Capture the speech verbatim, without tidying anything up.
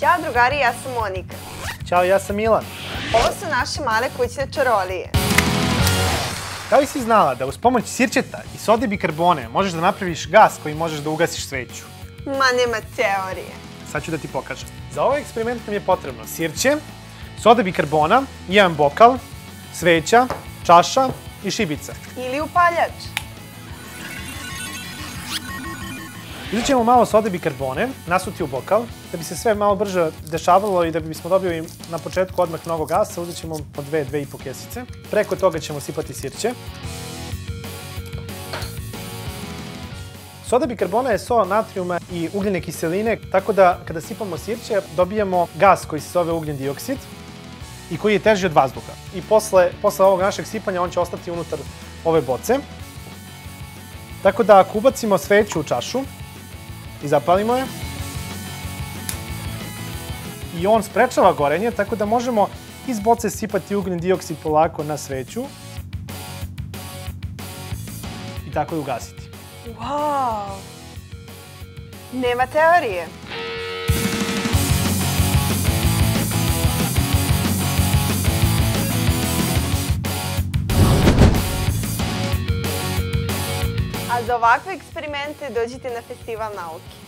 Ćao drugari, ja sam Monika. Ćao, ja sam Milan. Ovo su naše male kućne čarolije. Da li si znala da uz pomoć sirćeta i sode bikarbone možeš da napraviš gas koji možeš da ugasiš sveću? Ma nema teorije. Sad ću da ti pokažem. Za ovaj eksperiment nam je potrebno sirće, soda bikarbona, jedan bokal, sveća, čaša i šibica. Ili upaljač. Uzet ćemo malo sode bikarbone, nasuti u bokal, da bi se sve malo brže dešavalo i da bismo dobili na početku odmah mnogo gasa, uzet ćemo po dve, dve i po kesice. Preko toga ćemo sipati sirće. Soda bikarbona je so natrijuma i ugljene kiseline, tako da kada sipamo sirće dobijamo gas koji se zove ugljen dioksid i koji je teži od vazduha. I posle, posle ovog našeg sipanja on će ostati unutar ove boce. Tako da ako ubacimo sveću u čašu i zapalimo je, i on sprečava gorenje, tako da možemo iz boce sipati ugljen dioksid polako na sveću i tako je ugasiti. Wow! Nema teorije. A za ovakve eksperimente dođite na Festival nauke.